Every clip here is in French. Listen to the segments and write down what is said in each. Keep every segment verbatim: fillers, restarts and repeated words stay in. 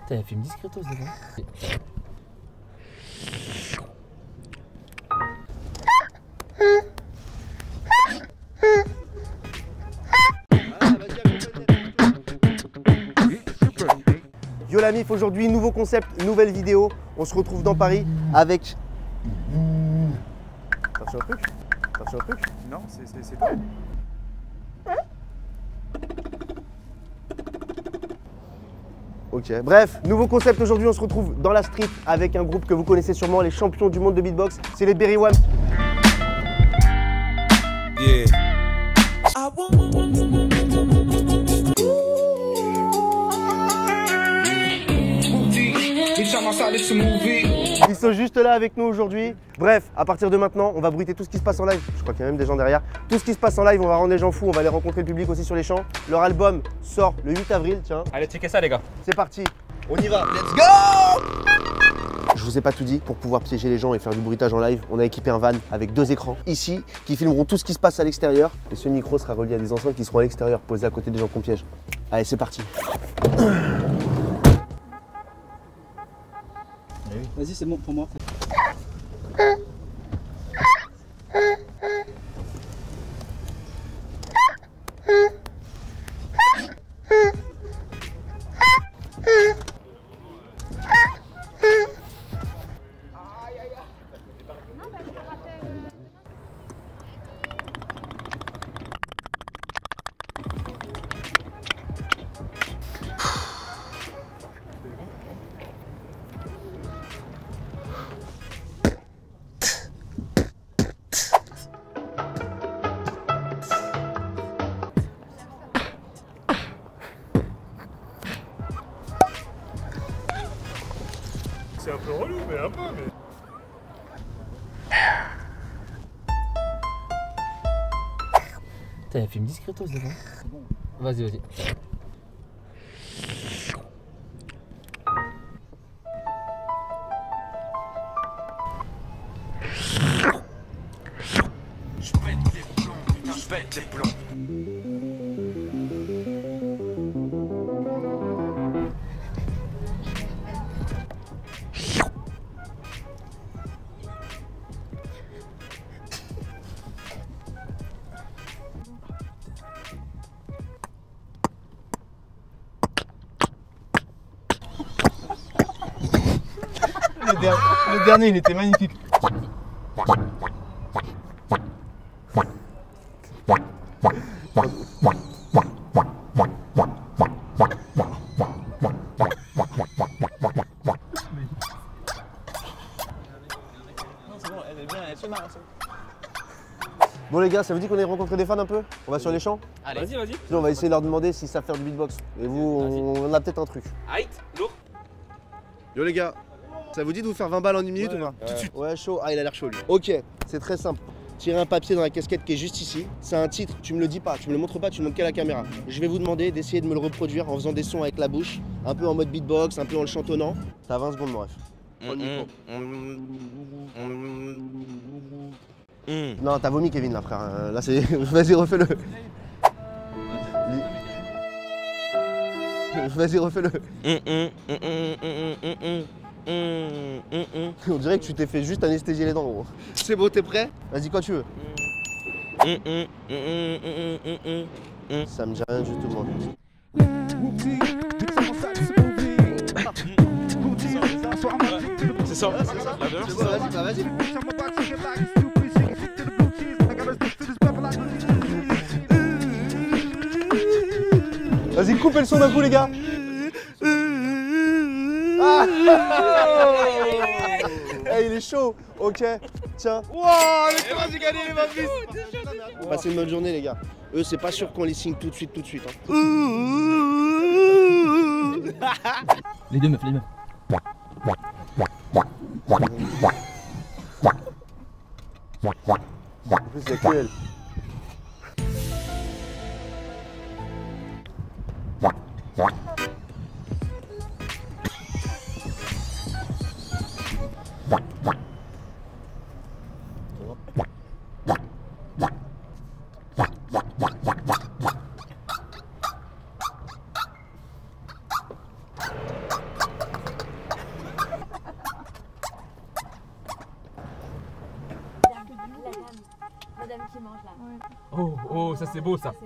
Putain, il a fait une discretos devant. Yo la mif, aujourd'hui nouveau concept, nouvelle vidéo. On se retrouve dans Paris avec... T'as reçu un truc? T'as reçu un truc? Non, c'est toi. Ok, bref, nouveau concept aujourd'hui, on se retrouve dans la street avec un groupe que vous connaissez sûrement, les champions du monde de beatbox, c'est les Berry One. Yeah. Ils sont juste là avec nous aujourd'hui. Bref, à partir de maintenant, on va bruiter tout ce qui se passe en live. Je crois qu'il y a même des gens derrière. Tout ce qui se passe en live, on va rendre les gens fous, on va aller rencontrer le public aussi sur les champs. Leur album sort le huit avril, tiens. Allez, checker ça les gars. C'est parti, on y va, let's go! Je vous ai pas tout dit, pour pouvoir piéger les gens et faire du bruitage en live, on a équipé un van avec deux écrans ici qui filmeront tout ce qui se passe à l'extérieur. Et ce micro sera relié à des enceintes qui seront à l'extérieur, posées à côté des gens qu'on piège. Allez, c'est parti. Vas-y, c'est bon pour moi. C'est un peu relou, mais un peu, mais... Putain, il a fait une discretos devant. Vas-y, vas-y. Je pète les plombs, putain, je pète les plombs. Le dernier, le dernier, il était magnifique. Bon les gars, ça vous dit qu'on ait rencontré des fans un peu? On va sur les champs? Allez, vas-y, vas-y. Sinon, on va essayer de leur demander s'ils savent faire du beatbox. Et vous, on, on a peut-être un truc. Aïe, lourd. Yo les gars, ça vous dit de vous faire vingt balles en une minute ou pas? Tout de suite. Ouais, chaud. Ah, il a l'air chaud lui. Ok, c'est très simple. Tirez un papier dans la casquette qui est juste ici. C'est un titre, tu me le dis pas, tu me le montres pas, tu me montres qu'à la caméra. Je vais vous demander d'essayer de me le reproduire en faisant des sons avec la bouche, un peu en mode beatbox, un peu en le chantonnant. T'as vingt secondes, mon ref. Prends le micro. Non, t'as vomi, Kevin, là, frère. Euh, Là, c'est. Vas-y, refais-le. Vas-y, refais-le. On dirait que tu t'es fait juste anesthésier les dents, gros. C'est bon, t'es prêt? Vas-y, quand tu veux. Ça me dit rien du tout, moi. C'est ça, C'est ça? la valeur, C'est bon, vas-y, bah, vas-y. Vas-y, coupez le son d'un coup, les gars. Ah hey, il est chaud. Ok, tiens. Wow, mais comment j'ai gagné les vingt fils. Passez une bonne journée, les gars. Eux, c'est pas sûr qu'on les signe tout de suite, tout de suite. Hein. Les deux meufs, les meufs. En plus, il y a que elle. ça c'est beau ça.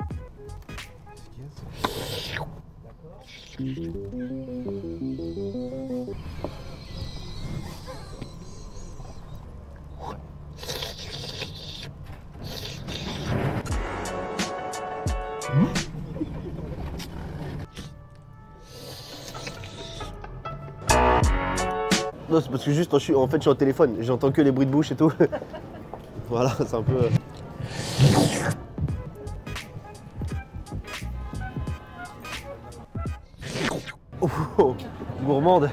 Non, c'est parce que juste, je suis, en fait, je suis au téléphone, j'entends que les bruits de bouche et tout. Voilà, c'est un peu... Oh, oh, gourmande.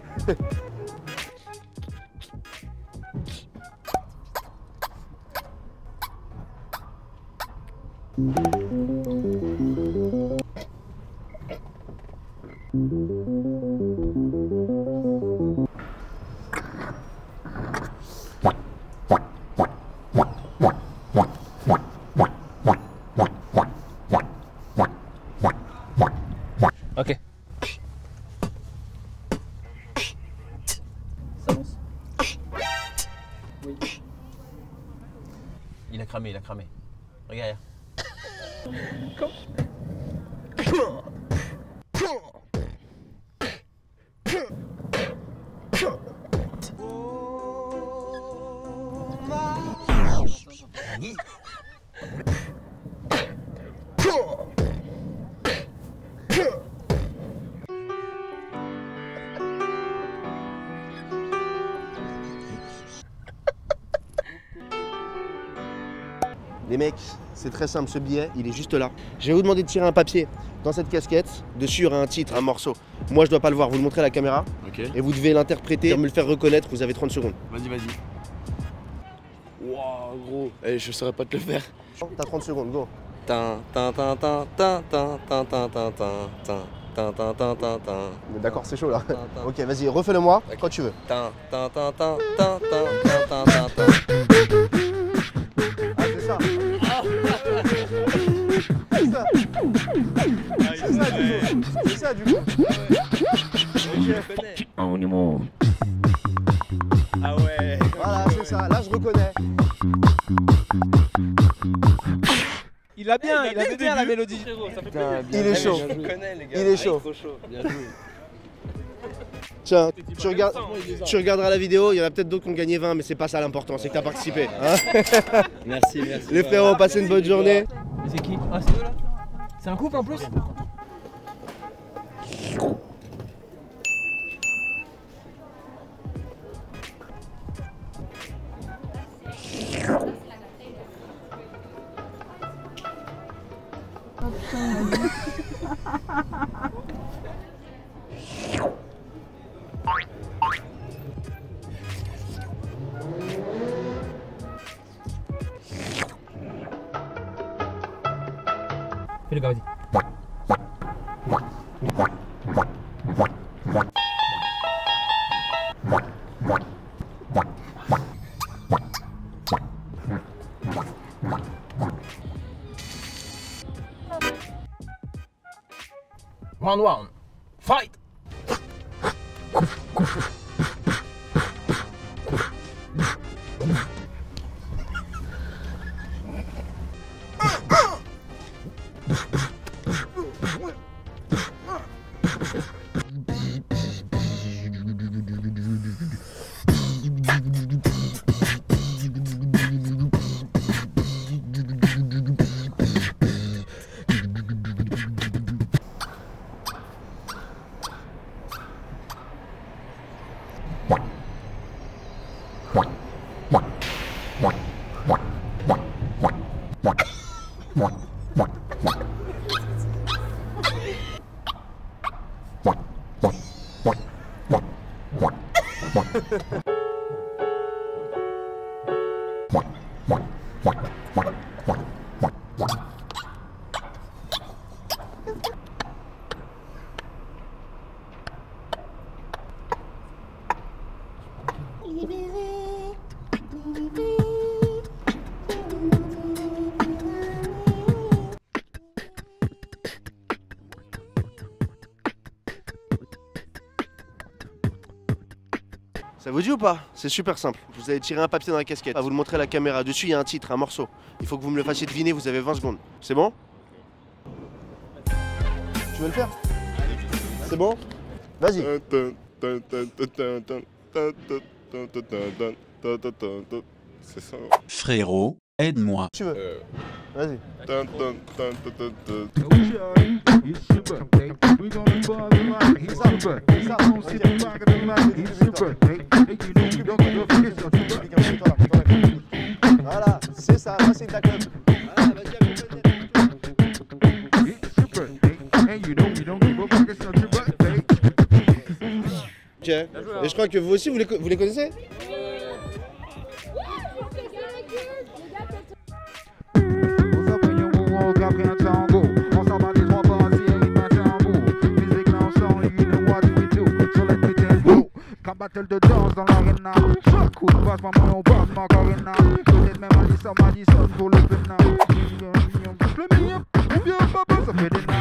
Ok. Ça lance. Oui. Il a cramé, il a cramé. Regarde. Les mecs, c'est très simple, ce billet, il est juste là. Je vais vous demander de tirer un papier dans cette casquette. Dessus, il y aura un titre, un morceau. Moi, je dois pas le voir, vous le montrez à la caméra. Ok. Et vous devez l'interpréter, me le faire reconnaître, vous avez trente secondes. Vas-y, vas-y. Waouh, gros. Eh, je saurais pas te le faire. T'as trente secondes, go. Tin, tin, tin, tin, tin, tin, tin, tin, tin, tin, tin, tin, tin, tin, tin, tin. D'accord, c'est chaud là. Tin, tin. Ok, vas-y, refais-le moi quand tu veux. Tin, tin, tin, tin, tin, tin, tin, tin, tin. Ah, c'est ça. C'est ça. C'est ça, du coup. C'est ça, du coup. Ah ouais. Voilà, c'est ça. Là, je reconnais. Il a bien, il a bien la mélodie. Il est chaud. Je connais, les gars. Il est chaud. Trop chaud. Bien joué. Tiens, tu, regardes, tu regarderas la vidéo, il y en a peut-être d'autres qui ont gagné vingt, mais c'est pas ça l'important, c'est que t'as participé. Hein. Merci, merci. Les frérots, passez une bonne journée. Mais c'est qui? Ah, c'est eux là? C'est un couple en plus? Fais le gars, vas-y. Round one, fight! Ça vous dit ou pas? C'est super simple. Vous allez tirer un papier dans la casquette. À vous le montrer à la caméra. Dessus, il y a un titre, un morceau. Il faut que vous me le fassiez deviner. Vous avez vingt secondes. C'est bon? Tu veux le faire? C'est bon? Vas-y. C'est ça. Frérot, aide-moi. Tu veux? Vas-y. Voilà, c'est ça, ça c'est ta club. Voilà, vas-y, ok. Et je crois que vous aussi, vous les, vous les connaissez? Battle de danse dans l'arena. Coup de passe, maman, on passe Macarena. Peut-être même Madison, Madison pour le pénal. Le meilleur, on vient papa, ça fait des nains.